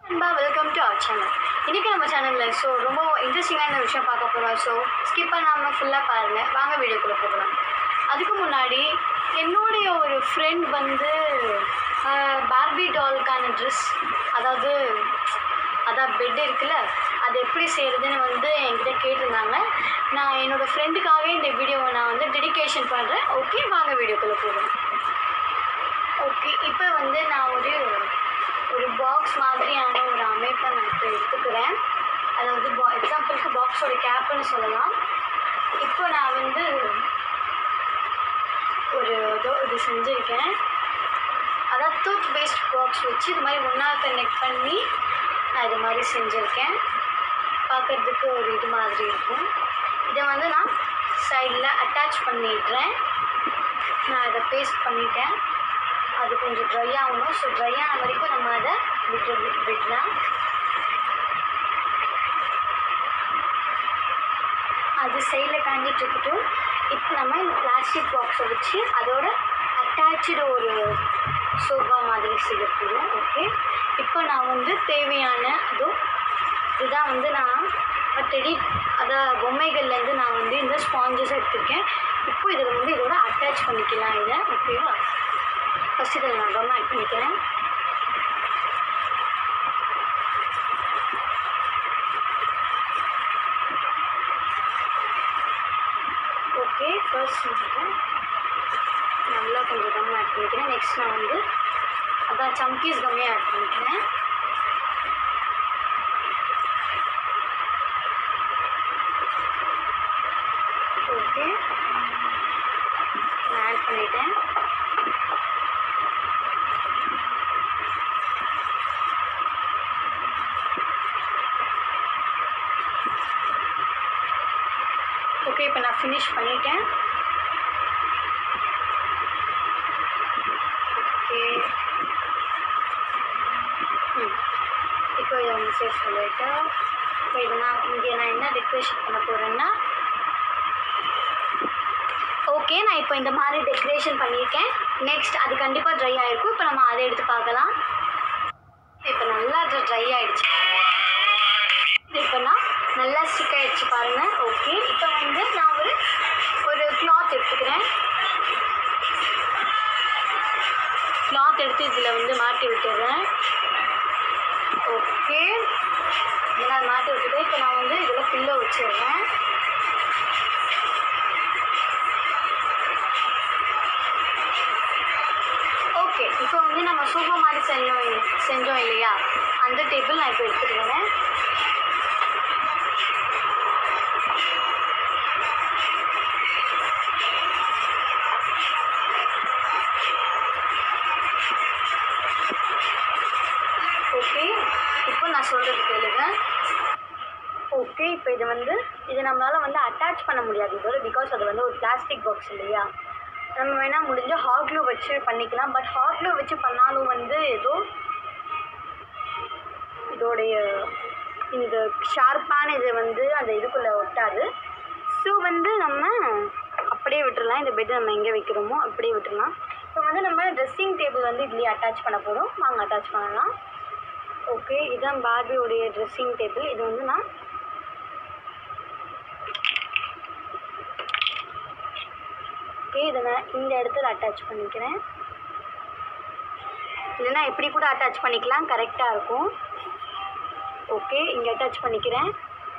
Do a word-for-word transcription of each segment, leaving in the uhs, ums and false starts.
அன்பா welcome to our channel. இன்றைக்கி நம்ம சேனலில் ஸோ ரொம்ப இன்ட்ரெஸ்டிங்கான விஷயம் பார்க்க போகிறோம். ஸோ ஸ்கிப் பண்ணாமல் ஃபுல்லாக பாருங்கள். வாங்க வீடியோக்குள்ளே போகலாம். அதுக்கு முன்னாடி என்னுடைய ஒரு ஃப்ரெண்ட் வந்து பார்பி டாலுக்கான ட்ரெஸ், அதாவது அதான் பெட் இருக்குல்ல, அது எப்படி செய்கிறதுன்னு வந்து என்கிட்ட கேட்டிருந்தாங்க. நான் என்னோடய ஃப்ரெண்டுக்காகவே இந்த வீடியோவை நான் வந்து டெடிகேஷன் பண்ணுறேன். ஓகே, வாங்க வீடியோக்குள்ளே போகலாம். ஓகே, இப்போ வந்து நான் ஒரு ஒரு பாக்ஸ் மாதிரியான ஒரு அமைப்பை நான் இப்போ எடுத்துக்கிறேன். அதாவது பா எக்ஸாம்பிளுக்கு பாக்ஸோட கேப்புன்னு சொல்லலாம். இப்போ நான் வந்து ஒரு இதோ இது செஞ்சுருக்கேன். அதாவது டூத் பேஸ்ட் பாக்ஸ் வச்சு இது மாதிரி ஒன்றா கனெக்ட் பண்ணி நான் இது மாதிரி செஞ்சுருக்கேன். பார்க்குறதுக்கு ஒரு இது மாதிரி இருக்கும். இதை வந்து நான் சைடில் அட்டாச் பண்ணிடுறேன். நான் இதை பேஸ்ட் பண்ணிட்டேன். அது கொஞ்சம் ட்ரை ஆகணும். ஸோ ட்ரை ஆன வரைக்கும் நம்ம அதை விட்டு விடலாம். அது சைடில் காண்டிட்டு இருக்கட்டும். இப்போ நம்ம இந்த பிளாஸ்டிக் பாக்ஸை வச்சு அதோட அட்டாச்சு ஒரு சோஃபா மாதிரி செய்ய போகிறோம். ஓகே, இப்போ நான் வந்து தேவையான அதுவும் இதுதான் வந்து நான் டெடி அதாவது பொம்மைகள்லேருந்து நான் வந்து இந்த ஸ்பாஞ்சஸ் எடுத்துருக்கேன். இப்போ இதில் வந்து இதோட அட்டாச் பண்ணிக்கலாம் இதை. ஓகேவா, ஃபஸ்ட் இதில் நான் கம் ஆட் பண்ணிக்கிறேன். ஓகே, ஃபர்ஸ்ட் வந்து நல்லா கொஞ்சம் கம் ஆட் பண்ணிக்கிறேன். நெக்ஸ்ட் நான் வந்து அதான் சம்கீஸ் கம்மே ஆட் பண்ணிக்கிறேன். ஓகே, நான் ஆட் பண்ணிட்டேன். ஓகே, இப்போ நான் ஃபினிஷ் பண்ணிட்டேன். ஓகே, ம் இப்போ இதை வந்து சேவ் பண்ணிவிட்டு இப்போ இதை நான் இங்கே நான் என்ன டெக்கரேஷன் பண்ண போகிறேன்னா, ஓகே நான் இப்போ இந்த மாதிரி டெக்கரேஷன் பண்ணியிருக்கேன். நெக்ஸ்ட் அது கண்டிப்பாக ட்ரை ஆகிருக்கும். இப்போ நம்ம அதை எடுத்து பார்க்கலாம். இப்போ நல்லா அது ட்ரை ஆகிடுச்சு. இப்போ நான் நல்லா ஸ்டிக் ஆகிடுச்சு பாருங்கள். ஓகே, இப்போ வந்து நான் ஒரு ஒரு கிளாத் எடுத்துக்கிறேன். கிளாத் எடுத்து இதில் வந்து மாட்டி விட்டுடுறேன். ஓகே, இதெல்லாம் மாட்டி விட்டுட்டு இப்போ நான் வந்து இதில் பில்லோ வச்சிடுறேன். ஓகே, இப்போ வந்து நம்ம சோஃபா மாதிரி செஞ்சோம் செஞ்சோம் இல்லையா, அந்த டேபிள் நான் இப்போ எடுத்துக்கிறேன். ஓகே, இப்போ நான் சொல்கிறது கேளுங்க. ஓகே, இப்போ இது வந்து இது நம்மளால் வந்து அட்டாச் பண்ண முடியாது இதோட, பிகாஸ் அது வந்து ஒரு பிளாஸ்டிக் பாக்ஸ் இல்லையா. நம்ம வேணால் முடிஞ்ச ஹாட் க்ளூ வச்சு பண்ணிக்கலாம். பட் ஹாட் க்ளூ வச்சு பண்ணாலும் வந்து ஏதோ இதோடைய இந்த ஷார்ப்பான இது வந்து அந்த இதுக்குள்ளே ஒட்டாது. ஸோ வந்து நம்ம அப்படியே விட்டுடலாம். இந்த பெட்டு நம்ம எங்கே வைக்கிறோமோ அப்படியே விட்டுடலாம். இப்போ வந்து நம்ம ட்ரெஸ்ஸிங் டேபிள் வந்து இதுலேயே அட்டாச் பண்ண போகிறோம். வாங்க அட்டாச் பண்ணலாம். ஓகே, இதுதான் பார்பியோடைய ட்ரெஸ்ஸிங் டேபிள். இது வந்து நான் ஓகே இதை நான் இந்த இடத்துல அட்டாச் பண்ணிக்கிறேன். இல்லைன்னா எப்படி கூட அட்டாச் பண்ணிக்கலாம், கரெக்டாக இருக்கும். ஓகே, இங்கே அட்டாச் பண்ணிக்கிறேன்.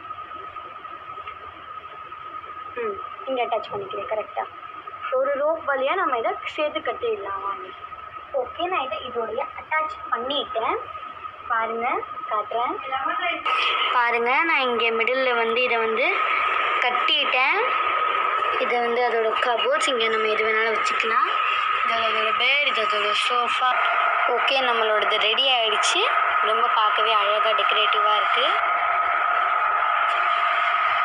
ம் இங்கே அட்டாச் பண்ணிக்கிறேன் கரெக்டாக. ஒரு ரோப் வழியாக நம்ம இதை சேர்த்து கட்டிடலாம் வாங்க. ஓகே, நான் இதை இதோடைய அட்டாச் பண்ணிட்டேன். பாருங்கள், காட்டுறேன் பாருங்கள். நான் இங்கே மிடில் வந்து இதை வந்து கட்டிட்டேன். இதை வந்து அதோட கபோர்ட்ஸ், இங்கே நம்ம எது வேணாலும் வச்சுக்கலாம். இது அதோட பெட், இது அதோட சோஃபா. ஓகே, நம்மளோடது ரெடி ஆகிடுச்சு. ரொம்ப பார்க்கவே அழகாக டெக்கரேட்டிவாக இருக்குது.